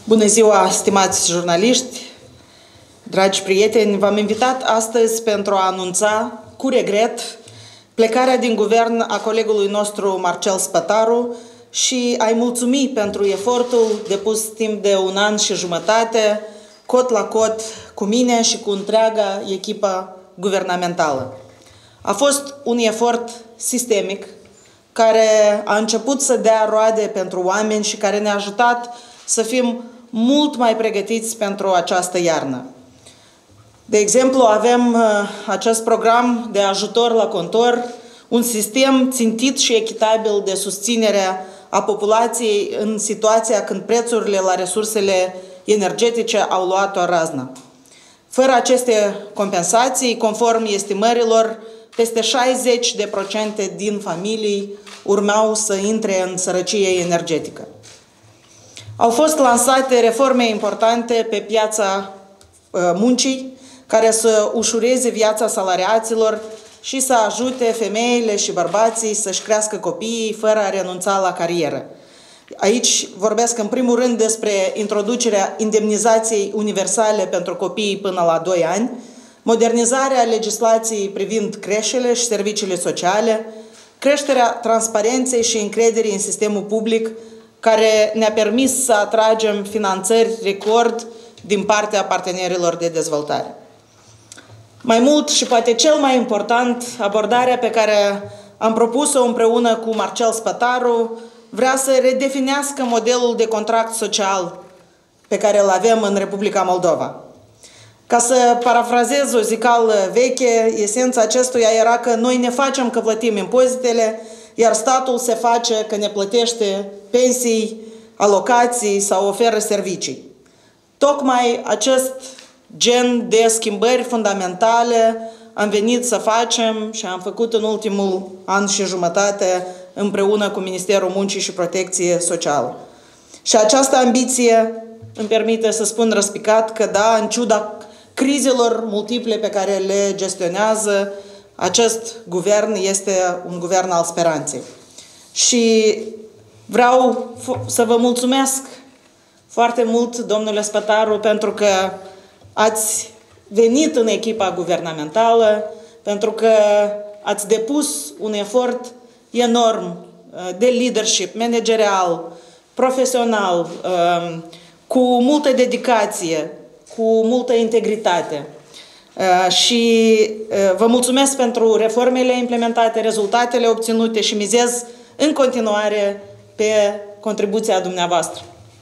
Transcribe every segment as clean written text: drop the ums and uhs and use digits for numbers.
Bună ziua, stimați jurnaliști, dragi prieteni! V-am invitat astăzi pentru a anunța, cu regret, plecarea din guvern a colegului nostru Marcel Spătaru și a-i mulțumi pentru efortul depus timp de 1 an și jumătate, cot la cot, cu mine și cu întreaga echipă guvernamentală. A fost un efort sistemic care a început să dea roade pentru oameni și care ne-a ajutat să fim mult mai pregătiți pentru această iarnă. De exemplu, avem acest program de ajutor la contor, un sistem țintit și echitabil de susținere a populației în situația când prețurile la resursele energetice au luat o raznă. Fără aceste compensații, conform estimărilor, peste 60% din familii urmau să intre în sărăcie energetică. Au fost lansate reforme importante pe piața muncii, care să ușureze viața salariaților și să ajute femeile și bărbații să-și crească copiii fără a renunța la carieră. Aici vorbesc în primul rând despre introducerea indemnizației universale pentru copiii până la 2 ani, modernizarea legislației privind creșele și serviciile sociale, creșterea transparenței și încrederii în sistemul public, care ne-a permis să atragem finanțări record din partea partenerilor de dezvoltare. Mai mult și poate cel mai important, abordarea pe care am propus-o împreună cu Marcel Spătaru vrea să redefinească modelul de contract social pe care îl avem în Republica Moldova. Ca să parafrazez o zicală veche, esența acestuia era că noi ne facem că plătim impozitele, iar statul se face că ne plătește pensii, alocații sau oferă servicii. Tocmai acest gen de schimbări fundamentale am venit să facem și am făcut în ultimul an și jumătate împreună cu Ministerul Muncii și Protecție Socială. Și această ambiție îmi permite să spun răspicat că da, în ciuda crizelor multiple pe care le gestionează, acest guvern este un guvern al speranței. Și vreau să vă mulțumesc foarte mult, domnule Spătaru, pentru că ați venit în echipa guvernamentală, pentru că ați depus un efort enorm de leadership managerial, profesional, cu multă dedicație, cu multă integritate. Și vă mulțumesc pentru reformele implementate, rezultatele obținute și mizez în continuare pe contribuția dumneavoastră.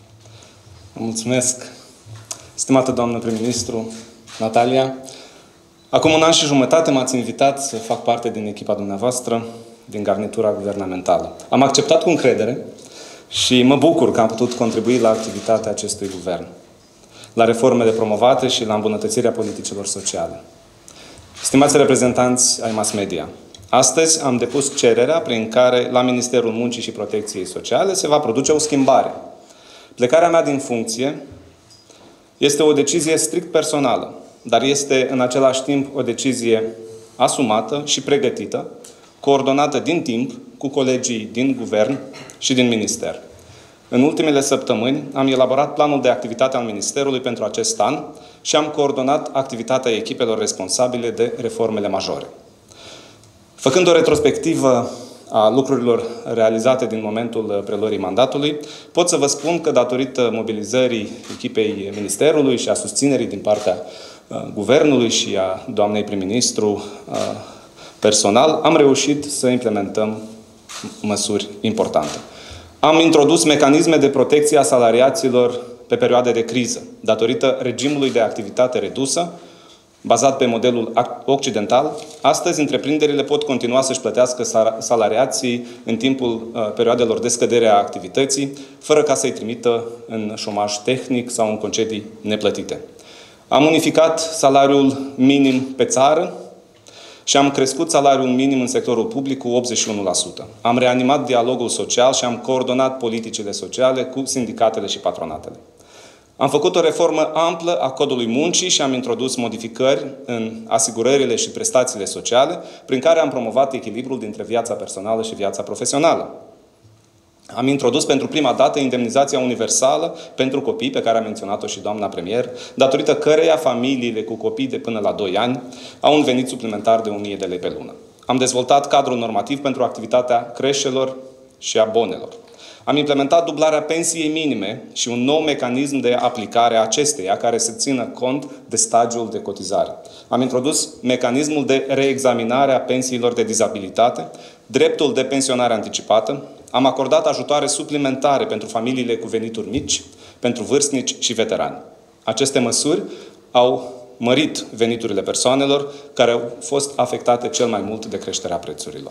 Mulțumesc, stimată doamnă prim-ministru Natalia. Acum 1 an și jumătate m-ați invitat să fac parte din echipa dumneavoastră, din garnitura guvernamentală. Am acceptat cu încredere și mă bucur că am putut contribui la activitatea acestui guvern, la reformele promovate și la îmbunătățirea politicilor sociale. Stimați reprezentanți ai mass media, astăzi am depus cererea prin care la Ministerul Muncii și Protecției Sociale se va produce o schimbare. Plecarea mea din funcție este o decizie strict personală, dar este în același timp o decizie asumată și pregătită, coordonată din timp cu colegii din guvern și din minister. În ultimele săptămâni am elaborat planul de activitate al Ministerului pentru acest an și am coordonat activitatea echipelor responsabile de reformele majore. Făcând o retrospectivă a lucrurilor realizate din momentul preluării mandatului, pot să vă spun că datorită mobilizării echipei Ministerului și a susținerii din partea Guvernului și a doamnei prim-ministru personal, am reușit să implementăm măsuri importante. Am introdus mecanisme de protecție a salariaților pe perioade de criză, datorită regimului de activitate redusă, bazat pe modelul occidental. Astăzi, întreprinderile pot continua să-și plătească salariații în timpul perioadelor de scădere a activității, fără ca să-i trimită în șomaj tehnic sau în concedii neplătite. Am unificat salariul minim pe țară și am crescut salariul minim în sectorul public cu 81%. Am reanimat dialogul social și am coordonat politicile sociale cu sindicatele și patronatele. Am făcut o reformă amplă a codului muncii și am introdus modificări în asigurările și prestațiile sociale, prin care am promovat echilibrul dintre viața personală și viața profesională. Am introdus pentru prima dată indemnizația universală pentru copii, pe care a menționat-o și doamna premier, datorită căreia familiile cu copii de până la 2 ani au un venit suplimentar de 1000 de lei pe lună. Am dezvoltat cadrul normativ pentru activitatea creșelor și a bonelor. Am implementat dublarea pensiei minime și un nou mecanism de aplicare a acesteia, care să țină cont de stagiul de cotizare. Am introdus mecanismul de reexaminare a pensiilor de dizabilitate, dreptul de pensionare anticipată. Am acordat ajutoare suplimentare pentru familiile cu venituri mici, pentru vârstnici și veterani. Aceste măsuri au mărit veniturile persoanelor care au fost afectate cel mai mult de creșterea prețurilor.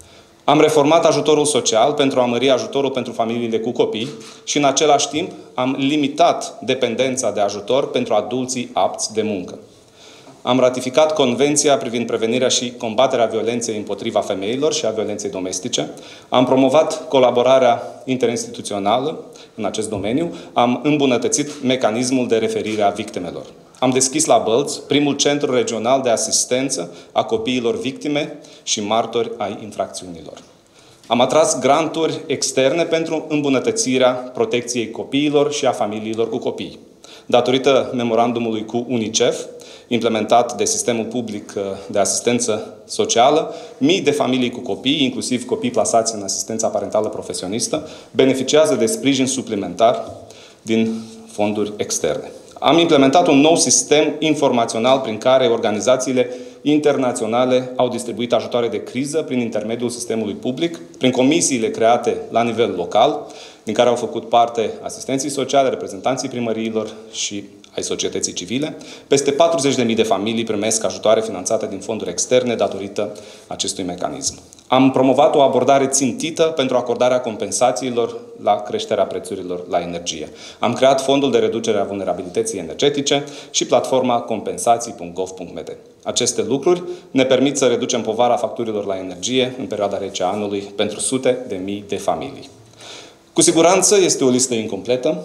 Am reformat ajutorul social pentru a mări ajutorul pentru familiile cu copii și în același timp am limitat dependența de ajutor pentru adulții apți de muncă. Am ratificat Convenția privind prevenirea și combaterea violenței împotriva femeilor și a violenței domestice. Am promovat colaborarea interinstituțională în acest domeniu. Am îmbunătățit mecanismul de referire a victimelor. Am deschis la Bălți primul centru regional de asistență a copiilor victime și martori ai infracțiunilor. Am atras granturi externe pentru îmbunătățirea protecției copiilor și a familiilor cu copii. Datorită memorandumului cu UNICEF, implementat de Sistemul Public de Asistență Socială, mii de familii cu copii, inclusiv copii plasați în asistența parentală profesionistă, beneficiază de sprijin suplimentar din fonduri externe. Am implementat un nou sistem informațional prin care organizațiile internaționale au distribuit ajutoare de criză prin intermediul sistemului public, prin comisiile create la nivel local, din care au făcut parte asistenții sociale, reprezentanții primăriilor și ai societății civile. Peste 40.000 de familii primesc ajutoare finanțate din fonduri externe datorită acestui mecanism. Am promovat o abordare țintită pentru acordarea compensațiilor la creșterea prețurilor la energie. Am creat fondul de reducere a vulnerabilității energetice și platforma compensații.gov.md. Aceste lucruri ne permit să reducem povara facturilor la energie în perioada rece a anului pentru sute de mii de familii. Cu siguranță este o listă incompletă.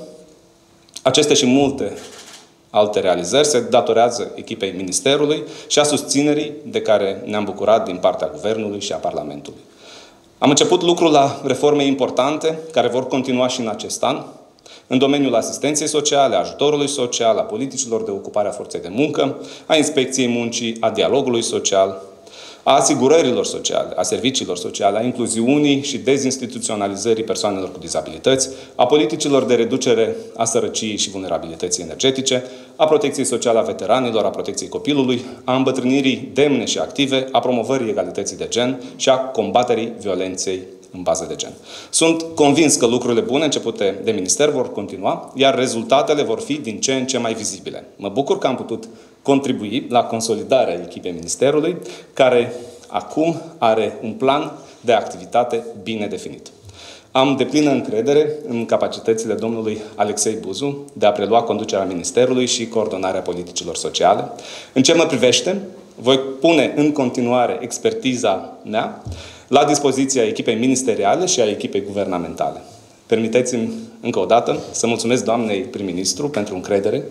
Aceste și multe alte realizări se datorează echipei Ministerului și a susținerii de care ne-am bucurat din partea Guvernului și a Parlamentului. Am început lucrul la reforme importante, care vor continua și în acest an, în domeniul asistenței sociale, a ajutorului social, a politicilor de ocupare a forței de muncă, a inspecției muncii, a dialogului social, a asigurărilor sociale, a serviciilor sociale, a incluziunii și dezinstituționalizării persoanelor cu dizabilități, a politicilor de reducere a sărăciei și vulnerabilității energetice, a protecției sociale a veteranilor, a protecției copilului, a îmbătrânirii demne și active, a promovării egalității de gen și a combaterii violenței în bază de gen. Sunt convins că lucrurile bune începute de minister vor continua, iar rezultatele vor fi din ce în ce mai vizibile. Mă bucur că am putut contribui la consolidarea echipei Ministerului, care acum are un plan de activitate bine definit. Am deplină încredere în capacitățile domnului Alexei Buzu de a prelua conducerea Ministerului și coordonarea politicilor sociale. În ce mă privește, voi pune în continuare expertiza mea la dispoziția echipei ministeriale și a echipei guvernamentale. Permiteți-mi încă o dată să mulțumesc doamnei prim-ministru pentru încredere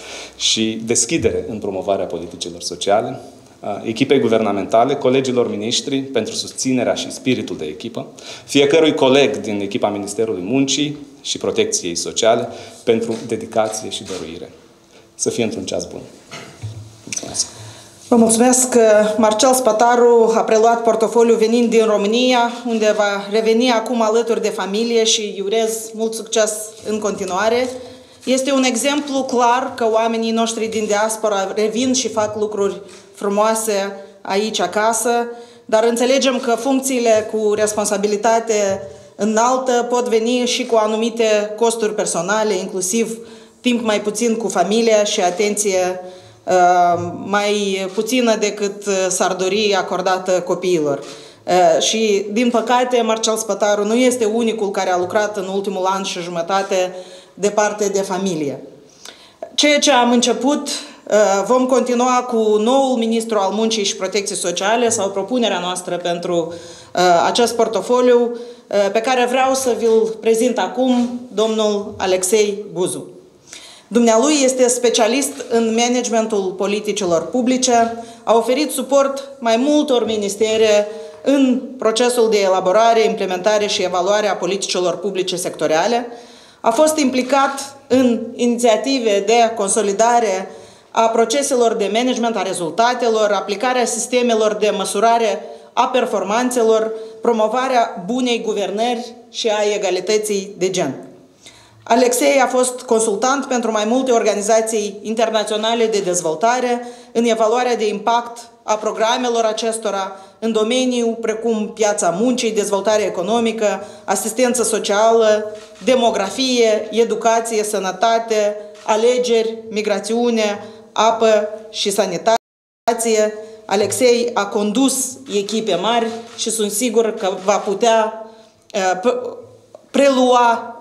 și deschidere în promovarea politicilor sociale, echipei guvernamentale, colegilor miniștri pentru susținerea și spiritul de echipă, fiecărui coleg din echipa Ministerului Muncii și Protecției Sociale pentru dedicație și dăruire. Să fie într-un ceas bun. Mulțumesc! Vă mulțumesc. Marcel Spătaru a preluat portofoliul venind din România, unde va reveni acum alături de familie și îi urez mult succes în continuare. Este un exemplu clar că oamenii noștri din diaspora revin și fac lucruri frumoase aici acasă, dar înțelegem că funcțiile cu responsabilitate înaltă pot veni și cu anumite costuri personale, inclusiv timp mai puțin cu familia și atenție mai puțină decât s-ar dori acordată copiilor. Și, din păcate, Marcel Spătaru nu este unicul care a lucrat în ultimul an și jumătate departe de familie. Ceea ce am început, vom continua cu noul ministru al Muncii și Protecției Sociale sau propunerea noastră pentru acest portofoliu, pe care vreau să vi-l prezint acum, domnul Alexei Buzu. Dumnealui este specialist în managementul politicilor publice, a oferit suport mai multor ministere în procesul de elaborare, implementare și evaluare a politicilor publice sectoriale, a fost implicat în inițiative de consolidare a proceselor de management a rezultatelor, aplicarea sistemelor de măsurare a performanțelor, promovarea bunei guvernări și a egalității de gen. Alexei a fost consultant pentru mai multe organizații internaționale de dezvoltare în evaluarea de impact a programelor acestora în domeniu precum piața muncii, dezvoltare economică, asistență socială, demografie, educație, sănătate, alegeri, migrațiune, apă și sanitație. Alexei a condus echipe mari și sunt sigur că va putea prelua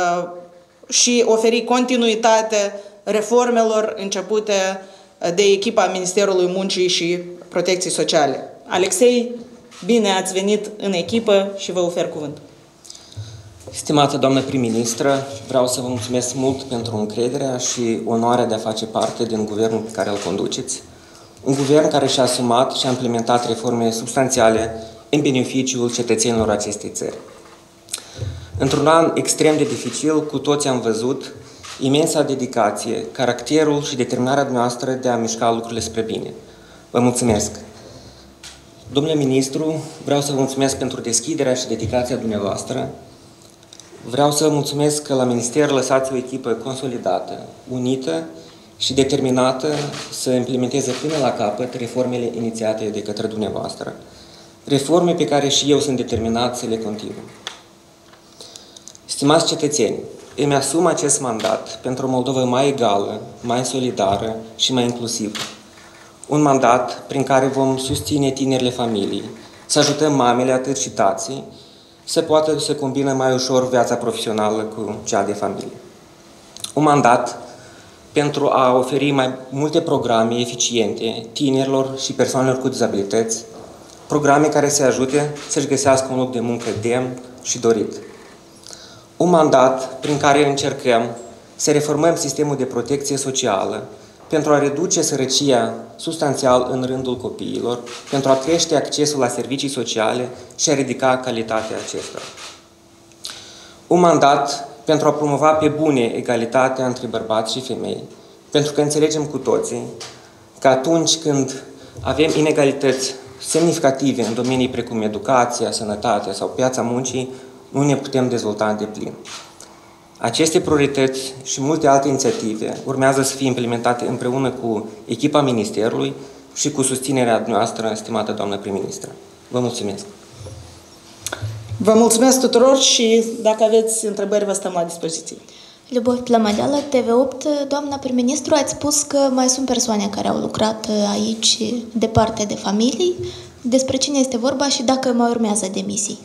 și oferi continuitate reformelor începute de echipa Ministerului Muncii și Protecției Sociale. Alexei, bine ați venit în echipă și vă ofer cuvântul. Stimată doamnă prim-ministră, vreau să vă mulțumesc mult pentru încrederea și onoarea de a face parte din guvernul pe care îl conduceți. Un guvern care și-a asumat și a implementat reforme substanțiale în beneficiul cetățenilor acestei țări. Într-un an extrem de dificil, cu toți am văzut imensa dedicație, caracterul și determinarea noastră de a mișca lucrurile spre bine. Vă mulțumesc! Domnule ministru, vreau să vă mulțumesc pentru deschiderea și dedicația dumneavoastră. Vreau să vă mulțumesc că la minister lăsați o echipă consolidată, unită și determinată să implementeze până la capăt reformele inițiate de către dumneavoastră. Reforme pe care și eu sunt determinat să le continui. Stimați cetățeni, îmi asum acest mandat pentru o Moldova mai egală, mai solidară și mai inclusivă. Un mandat prin care vom susține tinerile familii, să ajutăm mamele atât și tații, să poată să combină mai ușor viața profesională cu cea de familie. Un mandat pentru a oferi mai multe programe eficiente tinerilor și persoanelor cu dizabilități, programe care să ajute să-și găsească un loc de muncă demn și dorit. Un mandat prin care încercăm să reformăm sistemul de protecție socială pentru a reduce sărăcia substanțial în rândul copiilor, pentru a crește accesul la servicii sociale și a ridica calitatea acestora. Un mandat pentru a promova pe bune egalitatea între bărbați și femei, pentru că înțelegem cu toții că atunci când avem inegalități semnificative în domenii precum educația, sănătatea sau piața muncii, nu ne putem dezvolta în deplin. Aceste priorități și multe alte inițiative urmează să fie implementate împreună cu echipa Ministerului și cu susținerea noastră, stimată doamnă prim-ministră. Vă mulțumesc! Vă mulțumesc tuturor și dacă aveți întrebări, vă stăm la dispoziție. Любовь Plămădeală, TV8. Doamna prim-ministru, ați spus că mai sunt persoane care au lucrat aici de parte de familii. Despre cine este vorba și dacă mai urmează demisii?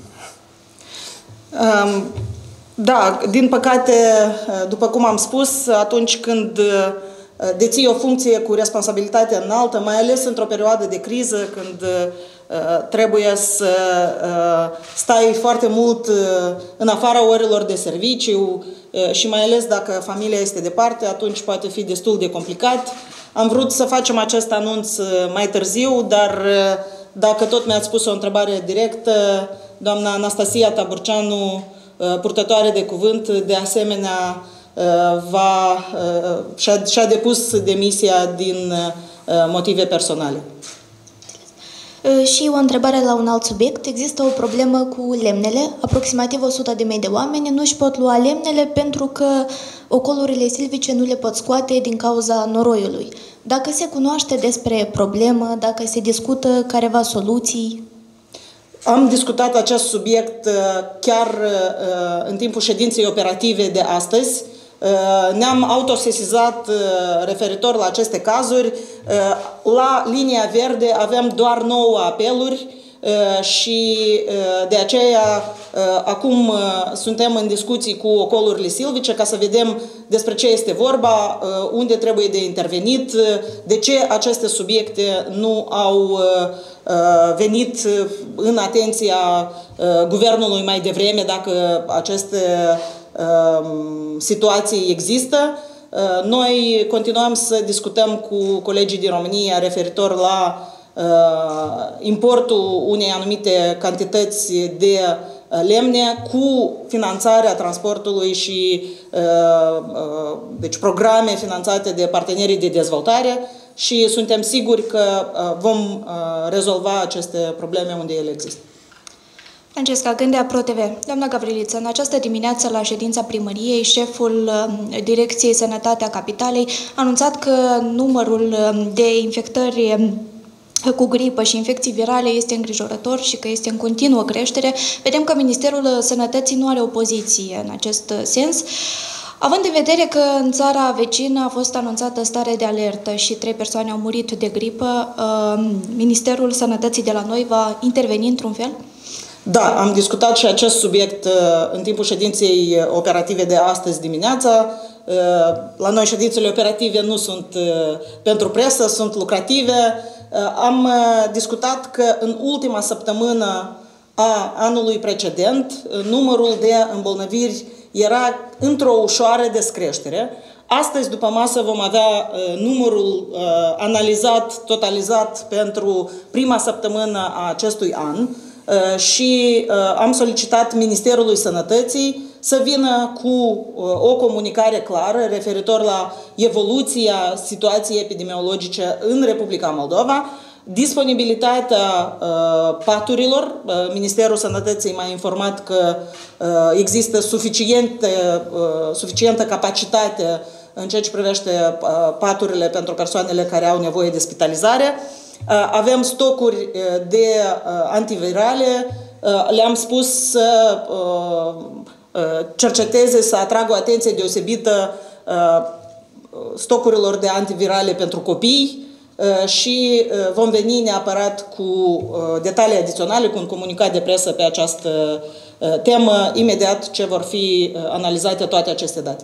Da, din păcate, după cum am spus, atunci când deții o funcție cu responsabilitate înaltă, mai ales într-o perioadă de criză, când trebuie să stai foarte mult în afara orelor de serviciu și mai ales dacă familia este departe, atunci poate fi destul de complicat. Am vrut să facem acest anunț mai târziu, dar dacă tot mi-ați pus o întrebare directă, doamna Anastasia Taburceanu, purtătoare de cuvânt, de asemenea și-a depus demisia din motive personale. Și o întrebare la un alt subiect. Există o problemă cu lemnele. Aproximativ 100.000 de oameni nu își pot lua lemnele pentru că ocolurile silvice nu le pot scoate din cauza noroiului. Dacă se cunoaște despre problemă, dacă se discută careva soluții? Am discutat acest subiect chiar în timpul ședinței operative de astăzi. Ne-am autosesizat referitor la aceste cazuri. La linia verde avem doar 9 apeluri și de aceea acum suntem în discuții cu ocolurile silvice ca să vedem despre ce este vorba, unde trebuie de intervenit, de ce aceste subiecte nu au venit în atenția guvernului mai devreme, dacă aceste situații există. Noi continuăm să discutăm cu colegii din România referitor la importul unei anumite cantități de lemne cu finanțarea transportului și deci programe finanțate de partenerii de dezvoltare și suntem siguri că vom rezolva aceste probleme unde ele există. Francesca Gândea, ProTV. Doamna Gavriliță, în această dimineață la ședința primăriei, șeful Direcției Sănătatea Capitalei a anunțat că numărul de infectări cu gripă și infecții virale este îngrijorător și că este în continuă creștere. Vedem că Ministerul Sănătății nu are o poziție în acest sens. Având în vedere că în țara vecină a fost anunțată stare de alertă și 3 persoane au murit de gripă, Ministerul Sănătății de la noi va interveni într-un fel? Da, am discutat și acest subiect în timpul ședinței operative de astăzi dimineața. La noi ședințele operative nu sunt pentru presă, sunt lucrative. Am discutat că în ultima săptămână a anului precedent numărul de îmbolnăviri era într-o ușoară descreștere. Astăzi, după masă, vom avea numărul analizat, totalizat pentru prima săptămână a acestui an și am solicitat Ministerului Sănătății să vină cu o comunicare clară referitor la evoluția situației epidemiologice în Republica Moldova, disponibilitatea paturilor. Ministerul Sănătății m-a informat că există suficientă capacitate în ceea ce privește paturile pentru persoanele care au nevoie de spitalizare. Avem stocuri de antivirale, le-am spus să cerceteze, să atragă o atenție deosebită stocurilor de antivirale pentru copii și vom veni neapărat cu detalii adiționale, cu un comunicat de presă pe această temă, imediat ce vor fi analizate toate aceste date.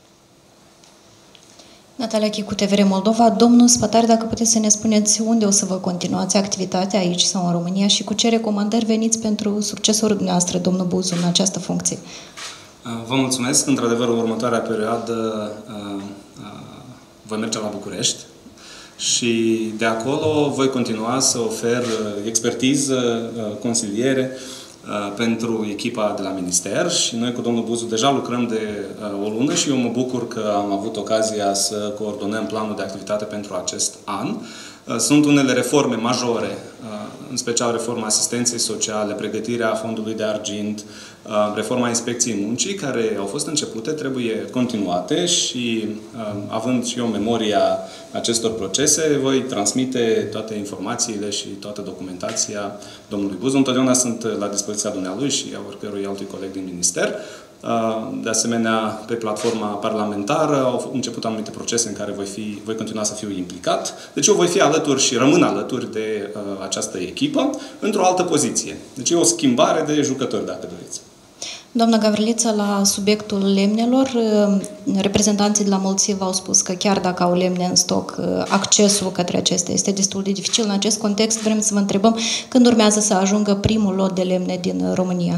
Natalia Chicu, TVR Moldova. Domnul Spătar, dacă puteți să ne spuneți unde o să vă continuați activitatea aici sau în România și cu ce recomandări veniți pentru succesorul dumneavoastră, domnul Buzu, în această funcție? Vă mulțumesc. Într-adevăr, în următoarea perioadă voi merge la București și de acolo voi continua să ofer expertiză, consiliere pentru echipa de la Minister și noi cu domnul Buzu deja lucrăm de o lună și eu mă bucur că am avut ocazia să coordonăm planul de activitate pentru acest an. Sunt unele reforme majore, în special reforma asistenței sociale, pregătirea fondului de argint, reforma inspecției muncii, care au fost începute, trebuie continuate și, având și eu memoria acestor procese, voi transmite toate informațiile și toată documentația domnului Buzu. Întotdeauna sunt la dispoziția dumnealui și a oricărui altui coleg din minister. De asemenea, pe platforma parlamentară au început anumite procese în care voi continua să fiu implicat. Deci eu voi fi alături și rămân alături de această echipă într-o altă poziție. Deci e o schimbare de jucători, dacă doriți. Doamna Gavriliță, la subiectul lemnelor, reprezentanții de la Mulțiv au spus că chiar dacă au lemne în stoc, accesul către acestea este destul de dificil. În acest context vrem să vă întrebăm când urmează să ajungă primul lot de lemne din România.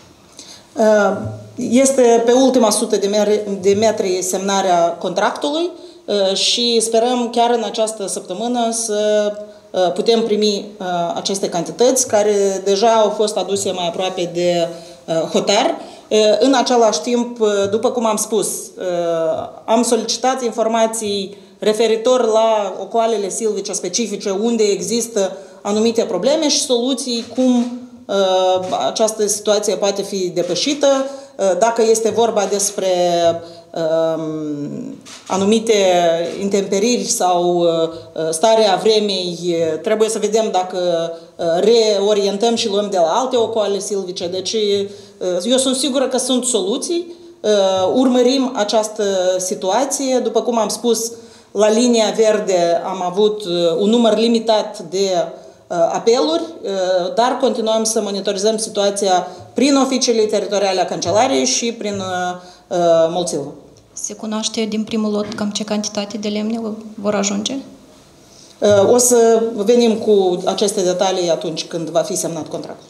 Este pe ultima 100 de metri semnarea contractului și sperăm chiar în această săptămână să putem primi aceste cantități care deja au fost aduse mai aproape de hotar. În același timp, după cum am spus, am solicitat informații referitor la ocoalele silvice specifice unde există anumite probleme și soluții cum această situație poate fi depășită. Dacă este vorba despre anumite intemperiri sau starea vremei, trebuie să vedem dacă reorientăm și luăm de la alte ocoale silvice. Deci eu sunt sigură că sunt soluții. Urmărim această situație. După cum am spus, la linia verde am avut un număr limitat de apeluri, dar continuăm să monitorizăm situația prin oficiile teritoriale a Cancelariei și prin Molțilva. Se cunoaște din primul lot cam ce cantitate de lemne vor ajunge? O să venim cu aceste detalii atunci când va fi semnat contractul.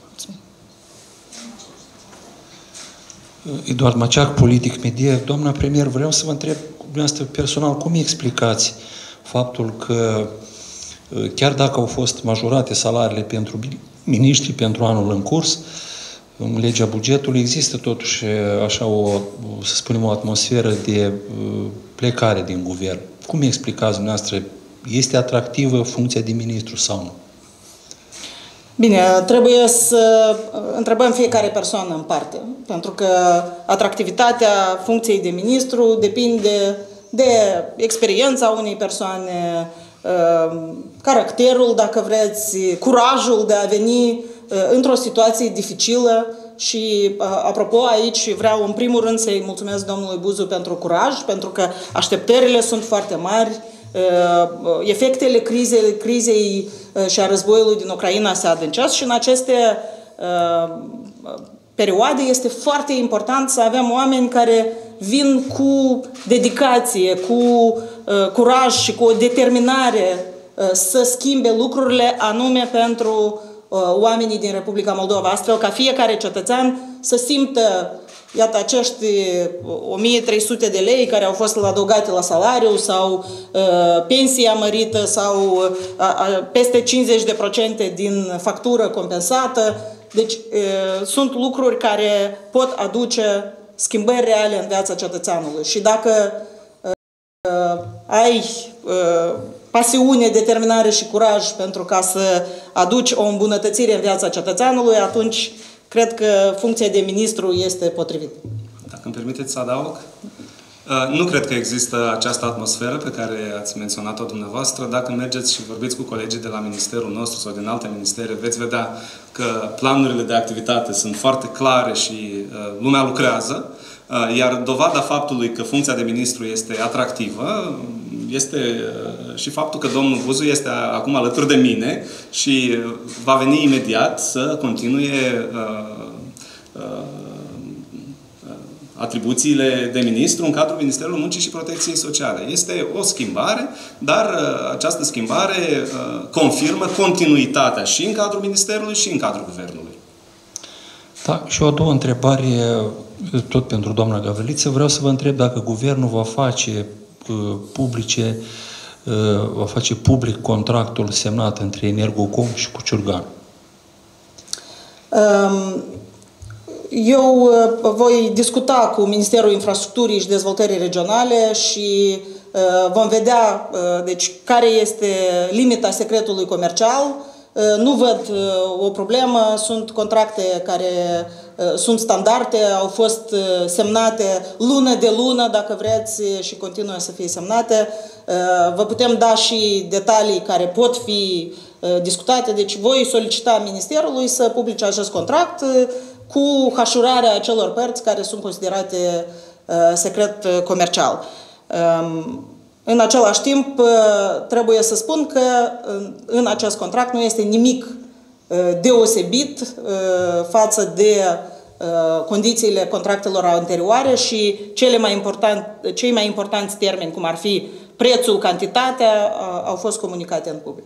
Eduard Maceac, Politic Media. Doamna premier, vreau să vă întreb dumneavoastră personal, cum explicați faptul că chiar dacă au fost majorate salariile pentru miniștri pentru anul în curs, în legea bugetului există totuși așa să spunem, o atmosferă de plecare din guvern. Cum explicați dumneavoastră? Este atractivă funcția de ministru sau nu? Bine, trebuie să întrebăm fiecare persoană în parte, pentru că atractivitatea funcției de ministru depinde de experiența unei persoane, caracterul, dacă vreți, curajul de a veni într-o situație dificilă și, apropo, aici vreau în primul rând să-i mulțumesc domnului Buzu pentru curaj, pentru că așteptările sunt foarte mari, efectele crizei și a războiului din Ucraina se adâncesc și în aceste perioade este foarte important să avem oameni care vin cu dedicație, cu curaj și cu o determinare să schimbe lucrurile anume pentru oamenii din Republica Moldova, astfel ca fiecare cetățean să simtă, iată, acești 1300 de lei care au fost adăugate la salariu sau pensia mărită sau peste 50% din factură compensată. Deci sunt lucruri care pot aduce schimbări reale în viața cetățeanului. Și dacă ai pasiune, determinare și curaj pentru ca să aduci o îmbunătățire în viața cetățeanului, atunci cred că funcția de ministru este potrivită. Dacă îmi permiteți să adaug? Nu cred că există această atmosferă pe care ați menționat-o dumneavoastră. Dacă mergeți și vorbiți cu colegii de la ministerul nostru sau din alte ministere, veți vedea că planurile de activitate sunt foarte clare și lumea lucrează. Iar dovada faptului că funcția de ministru este atractivă este și faptul că domnul Buzu este acum alături de mine și va veni imediat să continue atribuțiile de ministru în cadrul Ministerului Muncii și Protecției Sociale. Este o schimbare, dar această schimbare confirmă continuitatea și în cadrul Ministerului și în cadrul Guvernului. Da, și o a doua întrebare, tot pentru doamna Gavriliță. Vreau să vă întreb dacă Guvernul va face public contractul semnat între Energocom și Cuciurgan. Eu voi discuta cu Ministerul Infrastructurii și Dezvoltării Regionale și vom vedea deci, care este limita secretului comercial. Nu văd o problemă, sunt contracte care sunt standarde, au fost semnate lună de lună, dacă vreți, și continuă să fie semnate. Vă putem da și detalii care pot fi discutate, deci voi solicita Ministerului să publice acest contract cu hașurarea acelor părți care sunt considerate secret comercial. În același timp, trebuie să spun că în acest contract nu este nimic deosebit față de condițiile contractelor anterioare și cei mai importanți termeni, cum ar fi prețul, cantitatea, au fost comunicate în public.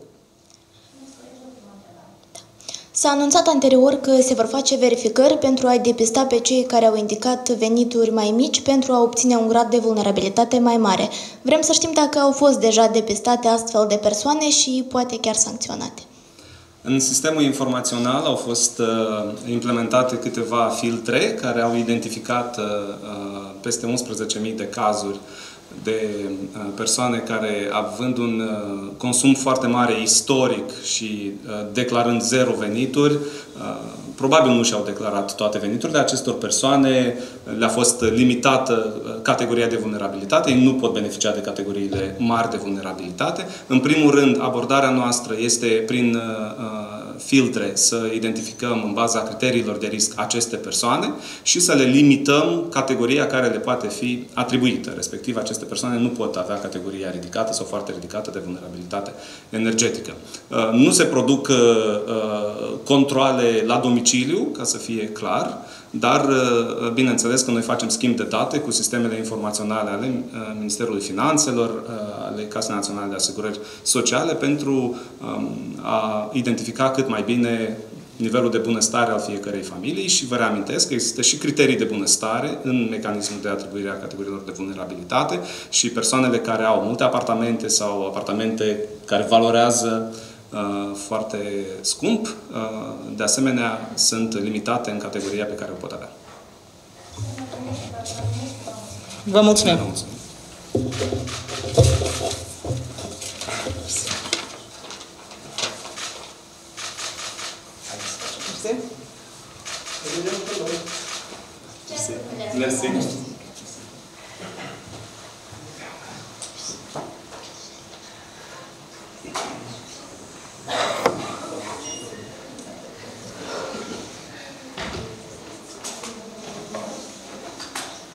S-a anunțat anterior că se vor face verificări pentru a-i depista pe cei care au indicat venituri mai mici pentru a obține un grad de vulnerabilitate mai mare. Vrem să știm dacă au fost deja depistate astfel de persoane și poate chiar sancționate. În sistemul informațional au fost implementate câteva filtre care au identificat peste 11.000 de cazuri de persoane care, având un consum foarte mare istoric și declarând zero venituri, probabil nu și-au declarat toate veniturile. Acestor persoane le-a fost limitată categoria de vulnerabilitate. Ei nu pot beneficia de categoriile mari de vulnerabilitate. În primul rând, abordarea noastră este prin filtre să identificăm în baza criteriilor de risc aceste persoane și să le limităm categoria care le poate fi atribuită. Respectiv, aceste persoane nu pot avea categoria ridicată sau foarte ridicată de vulnerabilitate energetică. Nu se produc controale la domiciliu, ca să fie clar, dar, bineînțeles, că noi facem schimb de date cu sistemele informaționale ale Ministerului Finanțelor, ale Casei Naționale de Asigurări Sociale, pentru a identifica cât mai bine nivelul de bunăstare al fiecărei familii și vă reamintesc că există și criterii de bunăstare în mecanismul de atribuire a categoriilor de vulnerabilitate și persoanele care au multe apartamente sau apartamente care valorează foarte scump, de asemenea, sunt limitate în categoria pe care o pot avea. Vă mulțumim! Vă mulțumim. Merci.